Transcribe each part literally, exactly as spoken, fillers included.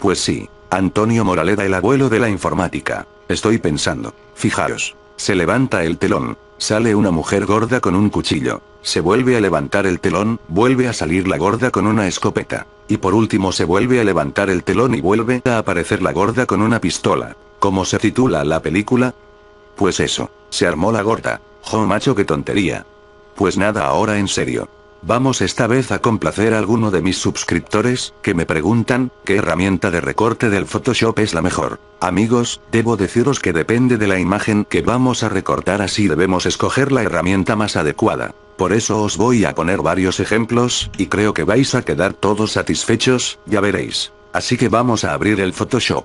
Pues sí, Antonio Moraleda, el abuelo de la informática. Estoy pensando. Fijaos. Se levanta el telón. Sale una mujer gorda con un cuchillo. Se vuelve a levantar el telón, vuelve a salir la gorda con una escopeta. Y por último se vuelve a levantar el telón y vuelve a aparecer la gorda con una pistola. ¿Cómo se titula la película? Pues eso, se armó la gorda. Jo macho, qué tontería. Pues nada, ahora en serio. Vamos esta vez a complacer a alguno de mis suscriptores, que me preguntan, ¿qué herramienta de recorte del Photoshop es la mejor? Amigos, debo deciros que depende de la imagen que vamos a recortar, así debemos escoger la herramienta más adecuada. Por eso os voy a poner varios ejemplos, y creo que vais a quedar todos satisfechos, ya veréis. Así que vamos a abrir el Photoshop.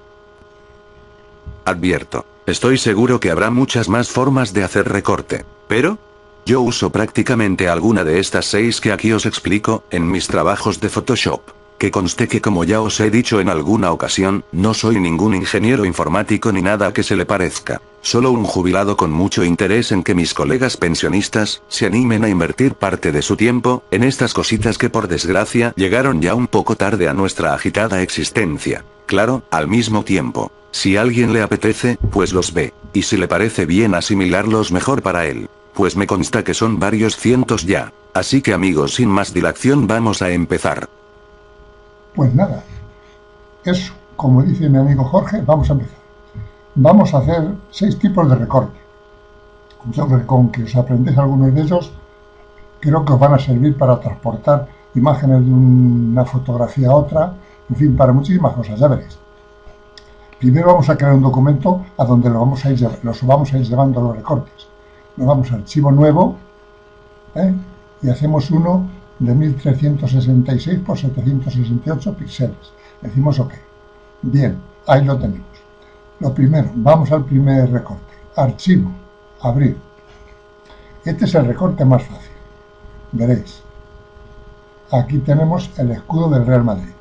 Advierto, estoy seguro que habrá muchas más formas de hacer recorte, pero yo uso prácticamente alguna de estas seis que aquí os explico, en mis trabajos de Photoshop. Que conste que, como ya os he dicho en alguna ocasión, no soy ningún ingeniero informático ni nada que se le parezca. Solo un jubilado con mucho interés en que mis colegas pensionistas se animen a invertir parte de su tiempo en estas cositas que por desgracia llegaron ya un poco tarde a nuestra agitada existencia. Claro, al mismo tiempo, si a alguien le apetece, pues los ve, y si le parece bien asimilarlos, mejor para él. Pues me consta que son varios cientos ya. Así que amigos, sin más dilación vamos a empezar. Pues nada, eso, como dice mi amigo Jorge, vamos a empezar. Vamos a hacer seis tipos de recorte. Yo creo que con que os aprendéis algunos de ellos, creo que os van a servir para transportar imágenes de una fotografía a otra, en fin, para muchísimas cosas, ya veréis. Primero vamos a crear un documento a donde lo vamos a ir, los vamos a ir llevando los recortes. Nos vamos a archivo nuevo, ¿eh? Y hacemos uno de mil trescientos sesenta y seis por setecientos sesenta y ocho píxeles. Decimos OK. Bien, ahí lo tenemos. Lo primero, vamos al primer recorte. Archivo, abrir. Este es el recorte más fácil. Veréis. Aquí tenemos el escudo del Real Madrid.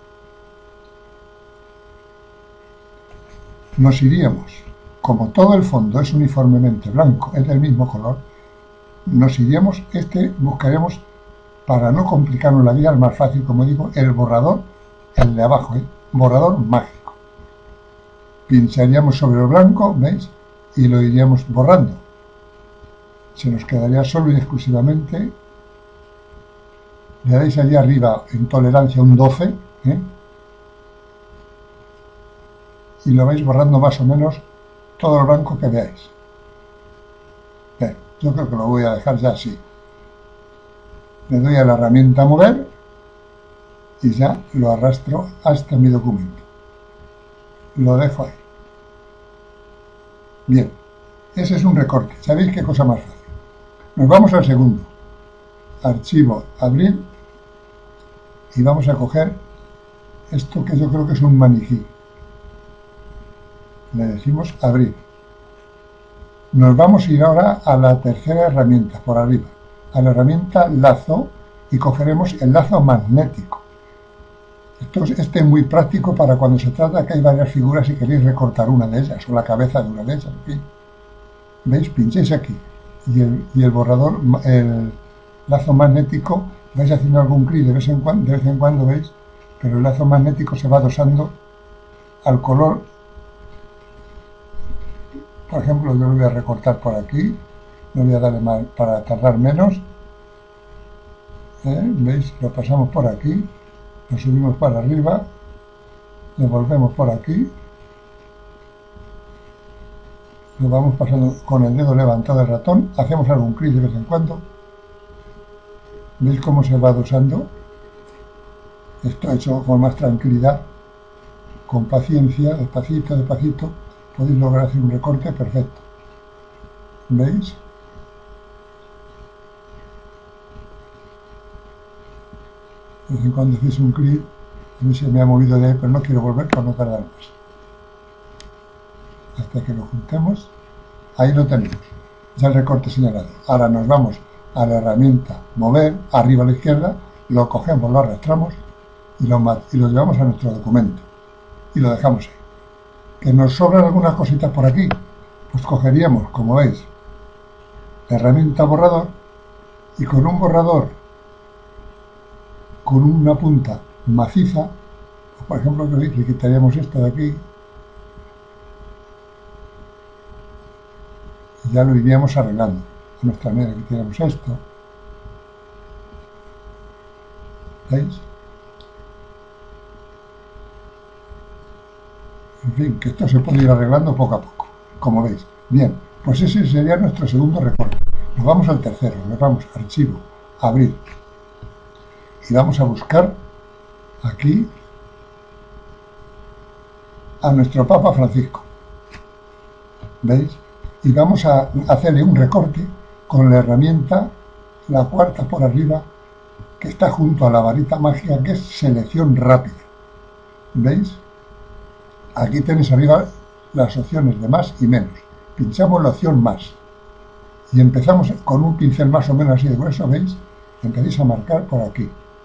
Nos iríamos, como todo el fondo es uniformemente blanco, es del mismo color, nos iríamos, este buscaremos, para no complicarnos la vida, el más fácil, como digo, el borrador, el de abajo, ¿eh? Borrador mágico. Pincharíamos sobre el blanco, ¿veis? Y lo iríamos borrando. Se nos quedaría solo y exclusivamente, le dais allí arriba en tolerancia un doce, ¿eh? Y lo vais borrando más o menos todo el blanco que veáis. Bien, yo creo que lo voy a dejar ya así. Le doy a la herramienta mover y ya lo arrastro hasta mi documento. Lo dejo ahí. Bien, ese es un recorte. ¿Sabéis qué cosa más fácil? Nos vamos al segundo. Archivo, abrir. Y vamos a coger esto que yo creo que es un maniquí. Le decimos abrir. Nos vamos a ir ahora a la tercera herramienta, por arriba, a la herramienta lazo, y cogeremos el lazo magnético. Esto es, este es muy práctico para cuando se trata que hay varias figuras y queréis recortar una de ellas, o la cabeza de una de ellas, en fin. ¿Veis? Pinchéis aquí, y el, y el borrador, el lazo magnético, vais haciendo algún clic de vez en cuando, de vez en cuando, ¿veis? Pero el lazo magnético se va adosando al color. Por ejemplo, yo lo voy a recortar por aquí, lo voy a darle más para tardar menos. ¿Eh? ¿Veis? Lo pasamos por aquí, lo subimos para arriba, lo volvemos por aquí, lo vamos pasando con el dedo levantado del ratón, hacemos algún clic de vez en cuando. ¿Veis cómo se va adosando? Esto hecho con más tranquilidad, con paciencia, despacito, despacito. Podéis lograr hacer un recorte perfecto. ¿Veis? De vez en cuando hacéis un clic, a mí se me ha movido de ahí, pero no quiero volver para no tardar más. Hasta que lo juntemos, ahí lo tenemos. Ya el recorte señalado. Ahora nos vamos a la herramienta mover, arriba a la izquierda, lo cogemos, lo arrastramos y lo, y lo llevamos a nuestro documento. Y lo dejamos ahí. Que nos sobran algunas cositas por aquí, pues cogeríamos, como veis, la herramienta borrador, y con un borrador con una punta maciza, por ejemplo, le quitaríamos esto de aquí y ya lo iríamos arreglando. De nuestra manera, quitaríamos esto. ¿Veis? En fin, que esto se puede ir arreglando poco a poco, como veis. Bien, pues ese sería nuestro segundo recorte. Nos vamos al tercero, nos vamos a archivo, abrir. Y vamos a buscar aquí a nuestro Papa Francisco. ¿Veis? Y vamos a hacerle un recorte con la herramienta, la cuarta por arriba, que está junto a la varita mágica, que es selección rápida. ¿Veis? Aquí tenéis arriba las opciones de más y menos. Pinchamos la opción más. Y empezamos con un pincel más o menos así de grueso, ¿veis? Empezáis a marcar por aquí.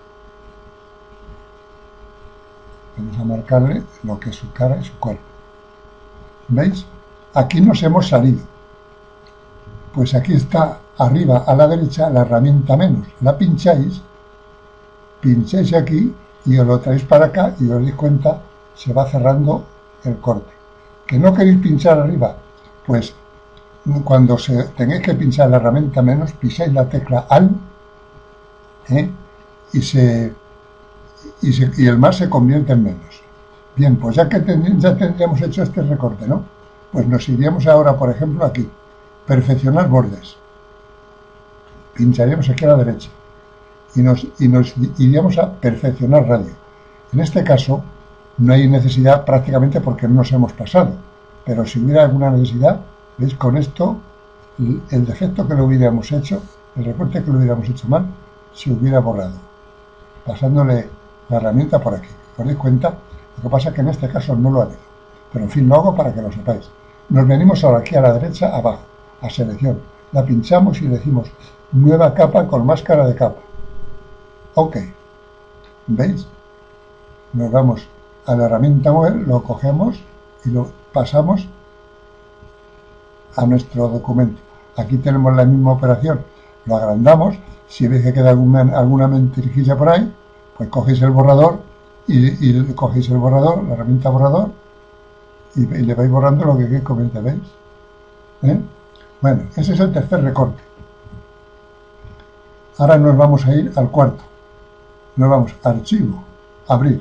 Vamos a marcarle lo que es su cara y su cuerpo. ¿Veis? Aquí nos hemos salido. Pues aquí está arriba a la derecha la herramienta menos. La pincháis, pincháis aquí y os lo traéis para acá y os dais cuenta, se va cerrando el corte. ¿Que no queréis pinchar arriba? Pues cuando se, tengáis que pinchar la herramienta menos, pisáis la tecla Alt, ¿eh? y, se, y, se, y el más se convierte en menos. Bien, pues ya que ten, ya tendríamos hecho este recorte, ¿no? Pues nos iríamos ahora, por ejemplo, aquí, perfeccionar bordes. Pincharíamos aquí a la derecha y nos, y nos iríamos a perfeccionar radio. En este caso no hay necesidad prácticamente porque no nos hemos pasado, pero si hubiera alguna necesidad, ¿veis? Con esto, el, el defecto que lo hubiéramos hecho, el recorte que lo hubiéramos hecho mal, se hubiera borrado, pasándole la herramienta por aquí. ¿Os dais cuenta? Lo que pasa es que en este caso no lo haré, pero en fin, lo hago para que lo sepáis. Nos venimos ahora aquí a la derecha, abajo, a selección, la pinchamos y decimos nueva capa con máscara de capa. Ok, ¿veis? Nos vamos a la herramienta mover, lo cogemos y lo pasamos a nuestro documento. Aquí tenemos la misma operación, lo agrandamos. Si veis que queda alguna, alguna mentirijilla por ahí, pues cogéis el borrador y, y cogéis el borrador, la herramienta borrador, y, y le vais borrando lo que queréis comentar, ¿veis? ¿Eh? Bueno, ese es el tercer recorte. Ahora nos vamos a ir al cuarto. Nos vamos a archivo, abrir.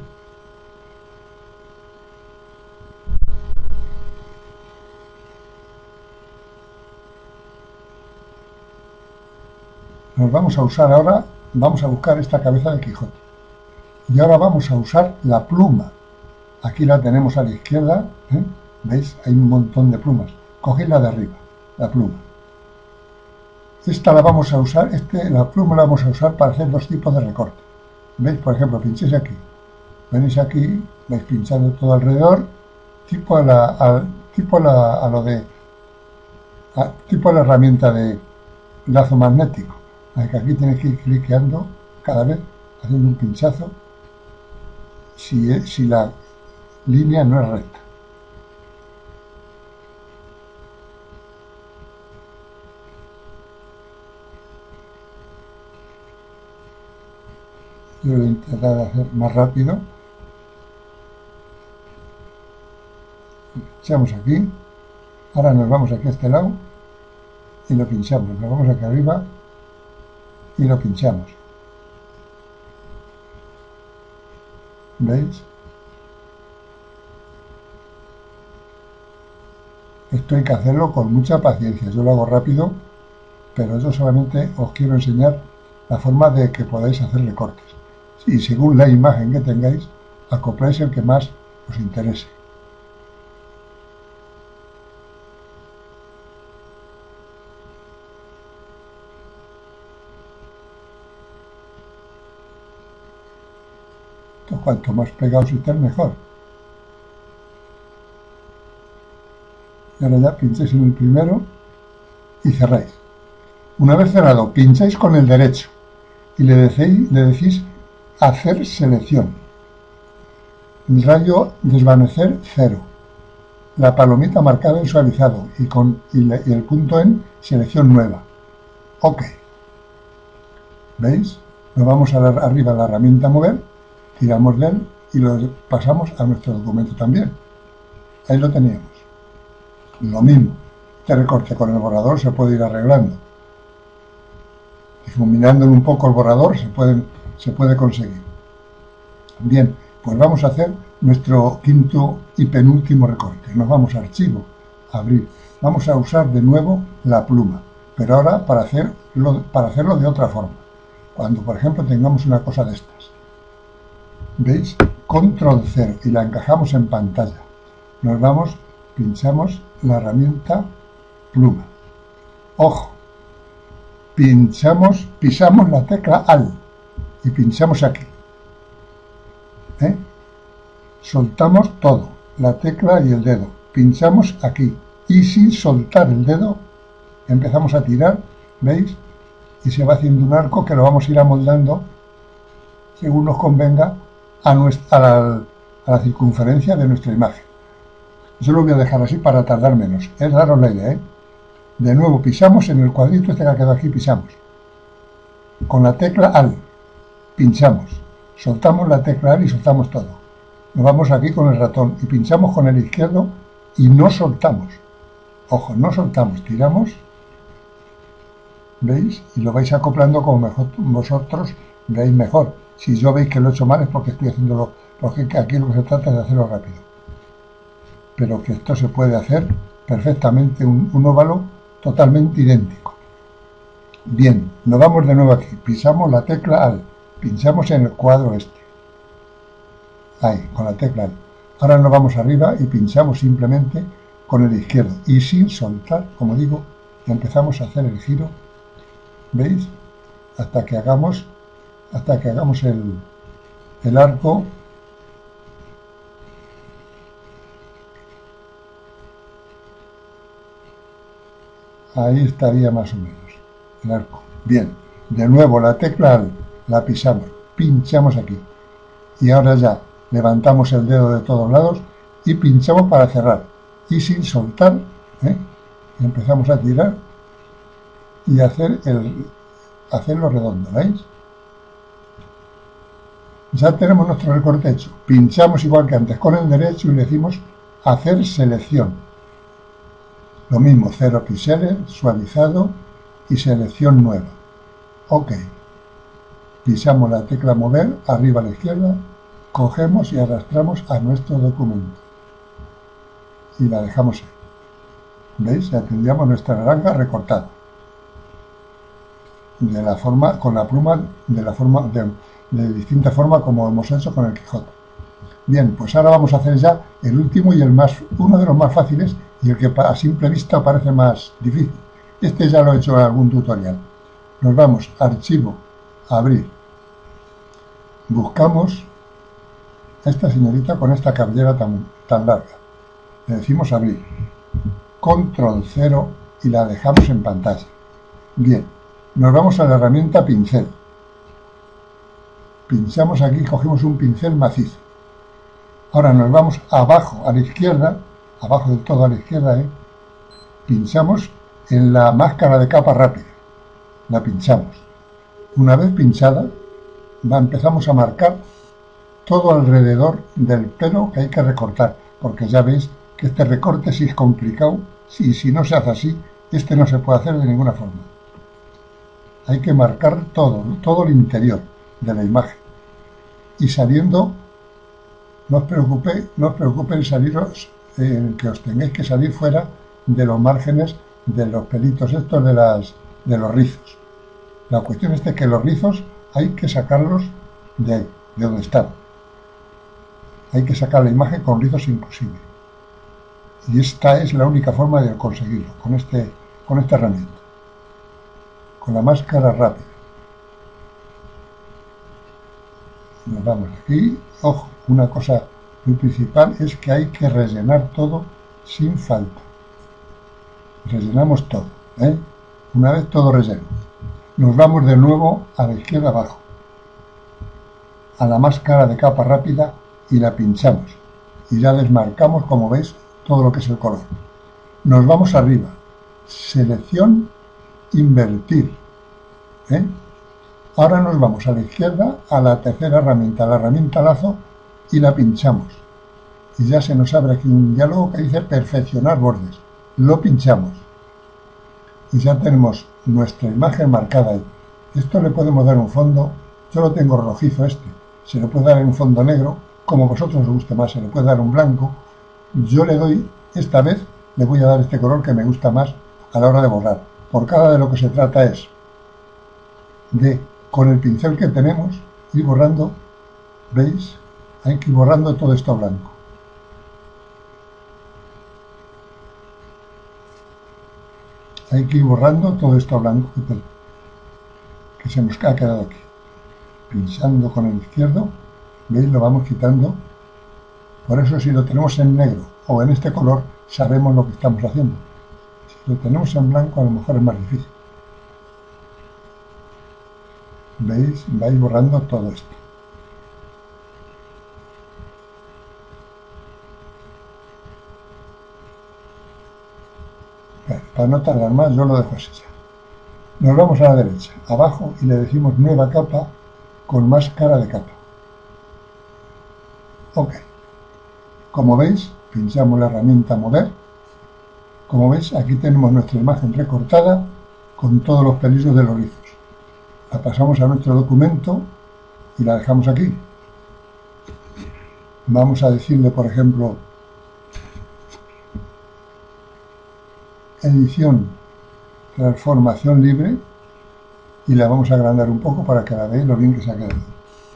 Nos vamos a usar ahora, vamos a buscar esta cabeza de Quijote. Y ahora vamos a usar la pluma. Aquí la tenemos a la izquierda, ¿eh? ¿Veis? Hay un montón de plumas. Cogéis la de arriba, la pluma. Esta la vamos a usar, este, la pluma la vamos a usar para hacer dos tipos de recorte. ¿Veis? Por ejemplo, pinchéis aquí. Venís aquí, vais pinchando todo alrededor, tipo a la, a, tipo a, la, a lo de, a, tipo a la herramienta de lazo magnético. Que aquí tenéis que ir cliqueando cada vez, haciendo un pinchazo, si, es, si la línea no es recta. Yo voy a intentar hacer más rápido. Pinchamos aquí. Ahora nos vamos aquí a este lado y lo pinchamos. Nos vamos aquí arriba y lo pinchamos. ¿Veis? Esto hay que hacerlo con mucha paciencia. Yo lo hago rápido, pero yo solamente os quiero enseñar la forma de que podáis hacer recortes. Y según la imagen que tengáis, acopláis el que más os interese. Cuanto más pegados estén, mejor. Y ahora ya pincháis en el primero y cerráis. Una vez cerrado, pincháis con el derecho y le decís, le decís hacer selección. El rayo desvanecer cero. La palomita marcada en suavizado y, con, y, le, y el punto en selección nueva. Ok. ¿Veis? Nos vamos a la, arriba a la herramienta mover. Tiramos de él y lo pasamos a nuestro documento también. Ahí lo teníamos. Lo mismo, este recorte con el borrador se puede ir arreglando. Difuminándole un poco el borrador se, pueden, se puede conseguir. Bien, pues vamos a hacer nuestro quinto y penúltimo recorte. Nos vamos a archivo, abrir. Vamos a usar de nuevo la pluma, pero ahora para hacerlo, para hacerlo de otra forma. Cuando, por ejemplo, tengamos una cosa de estas. ¿Veis? Control cero y la encajamos en pantalla. Nos vamos, pinchamos la herramienta pluma. Ojo, pinchamos, pisamos la tecla Alt y pinchamos aquí. ¿Eh? Soltamos todo, la tecla y el dedo. Pinchamos aquí y sin soltar el dedo empezamos a tirar, ¿veis? Y se va haciendo un arco que lo vamos a ir amoldando según nos convenga a, nuestra, a, la, a la circunferencia de nuestra imagen. Yo lo voy a dejar así para tardar menos. Es daros la idea, ¿eh? De nuevo pisamos en el cuadrito este que ha quedado aquí, pisamos. Con la tecla Alt, pinchamos. Soltamos la tecla Alt y soltamos todo. Nos vamos aquí con el ratón y pinchamos con el izquierdo y no soltamos. Ojo, no soltamos, tiramos. ¿Veis? Y lo vais acoplando como mejor vosotros veis mejor. Si yo veis que lo he hecho mal es porque estoy haciéndolo, porque aquí lo que se trata es de hacerlo rápido. Pero que esto se puede hacer perfectamente, un, un óvalo totalmente idéntico. Bien, nos vamos de nuevo aquí, pisamos la tecla Alt, pinchamos en el cuadro este. Ahí, con la tecla Alt. Ahora nos vamos arriba y pinchamos simplemente con el izquierdo y sin soltar, como digo, empezamos a hacer el giro. ¿Veis? Hasta que hagamos, hasta que hagamos el, el arco. Ahí estaría más o menos el arco. Bien, de nuevo la tecla Alt, la pisamos, pinchamos aquí. Y ahora ya levantamos el dedo de todos lados y pinchamos para cerrar. Y sin soltar, ¿eh? Empezamos a tirar y hacer el hacerlo redondo, ¿veis? Ya tenemos nuestro recorte hecho. Pinchamos igual que antes con el derecho y le decimos hacer selección. Lo mismo, cero píxeles, suavizado y selección nueva. Ok. Pisamos la tecla mover, arriba a la izquierda, cogemos y arrastramos a nuestro documento. Y la dejamos ahí. ¿Veis? Ya tendríamos nuestra naranja recortada. De la forma, con la pluma, de la forma, de, de distinta forma como hemos hecho con el Quijote. Bien, pues ahora vamos a hacer ya el último y el más, uno de los más fáciles y el que a simple vista parece más difícil. Este ya lo he hecho en algún tutorial. Nos vamos, archivo, abrir. Buscamos a esta señorita con esta cabellera tan, tan larga. Le decimos abrir. Control cero y la dejamos en pantalla. Bien, nos vamos a la herramienta pincel. Pinchamos aquí y cogemos un pincel macizo. Ahora nos vamos abajo a la izquierda, abajo del todo a la izquierda, ¿eh? Pinchamos en la máscara de capa rápida. La pinchamos. Una vez pinchada, va, empezamos a marcar todo alrededor del pelo que hay que recortar, porque ya veis que este recorte sí es complicado, y si no se hace así, este no se puede hacer de ninguna forma. Hay que marcar todo, todo el interior de la imagen. Y saliendo, no os preocupéis, no os preocupéis saliros, eh, que os tengáis que salir fuera de los márgenes de los pelitos estos de, las, de los rizos. La cuestión es de que los rizos hay que sacarlos de ahí, de donde están. Hay que sacar la imagen con rizos inclusive. Y esta es la única forma de conseguirlo, con, este, con esta herramienta. Con la máscara rápida. Nos vamos aquí. Ojo, una cosa muy principal es que hay que rellenar todo sin falta. Rellenamos todo, ¿eh? Una vez todo relleno. Nos vamos de nuevo a la izquierda abajo. A la máscara de capa rápida y la pinchamos. Y ya desmarcamos, como veis, todo lo que es el color. Nos vamos arriba. Selección, invertir. ¿Eh? Ahora nos vamos a la izquierda a la tercera herramienta, la herramienta lazo, y la pinchamos. Y ya se nos abre aquí un diálogo que dice perfeccionar bordes. Lo pinchamos. Y ya tenemos nuestra imagen marcada ahí. Esto le podemos dar un fondo. Yo lo tengo rojizo este. Se le puede dar un fondo negro, como a vosotros os guste más. Se le puede dar un blanco. Yo le doy, esta vez, le voy a dar este color que me gusta más a la hora de borrar. Por cada de lo que se trata es de, con el pincel que tenemos, ir borrando, ¿veis? Hay que ir borrando todo esto blanco. Hay que ir borrando todo esto blanco que, que se nos ha quedado aquí. Pinchando con el izquierdo, ¿veis? Lo vamos quitando. Por eso si lo tenemos en negro o en este color, sabemos lo que estamos haciendo. Si lo tenemos en blanco, a lo mejor es más difícil. ¿Veis? Vais borrando todo esto. Para no tardar más, yo lo dejo así ya. Nos vamos a la derecha, abajo, y le decimos nueva capa con máscara de capa. Ok. Como veis, pinchamos la herramienta mover. Como veis, aquí tenemos nuestra imagen recortada con todos los pelillos de los rizos. La pasamos a nuestro documento y la dejamos aquí. Vamos a decirle, por ejemplo, edición, transformación libre, y la vamos a agrandar un poco para que la veáis lo bien que se ha quedado.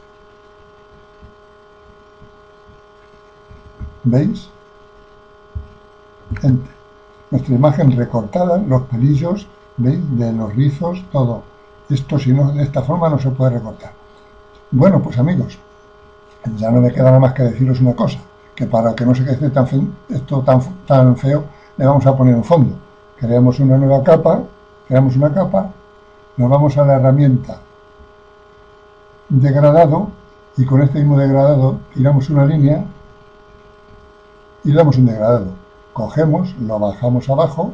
¿Veis? Enter. Nuestra imagen recortada, los pelillos, ¿veis? De los rizos, todo. Esto, si no, de esta forma no se puede recortar. Bueno, pues amigos, ya no me queda nada más que deciros una cosa, que para que no se quede tan fe, esto tan, tan feo, le vamos a poner un fondo. Creamos una nueva capa, creamos una capa, nos vamos a la herramienta degradado, y con este mismo degradado tiramos una línea y le damos un degradado. Cogemos, lo bajamos abajo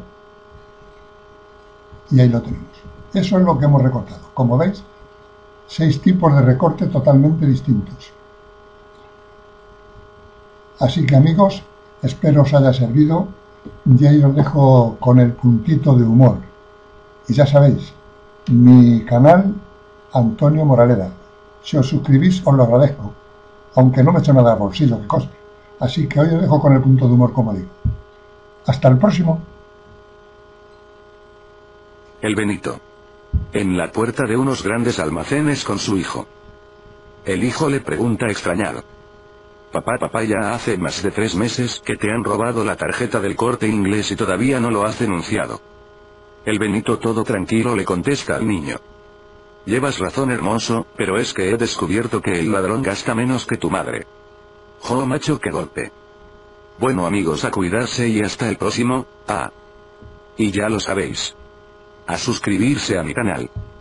y ahí lo tenemos. Eso es lo que hemos recortado. Como veis, seis tipos de recorte totalmente distintos. Así que amigos, espero os haya servido. Y ahí os dejo con el puntito de humor. Y ya sabéis, mi canal Antonio Moraleda. Si os suscribís os lo agradezco, aunque no me echo nada al bolsillo, que coste. Así que hoy os dejo con el punto de humor, como digo. Hasta el próximo. El Benito. En la puerta de unos grandes almacenes con su hijo. El hijo le pregunta extrañado: Papá, papá, ya hace más de tres meses que te han robado la tarjeta del Corte Inglés y todavía no lo has denunciado. El Benito, todo tranquilo, le contesta al niño: Llevas razón, hermoso, pero es que he descubierto que el ladrón gasta menos que tu madre. Jo, macho, qué golpe. Bueno amigos, a cuidarse y hasta el próximo. Ah. Y ya lo sabéis. A suscribirse a mi canal.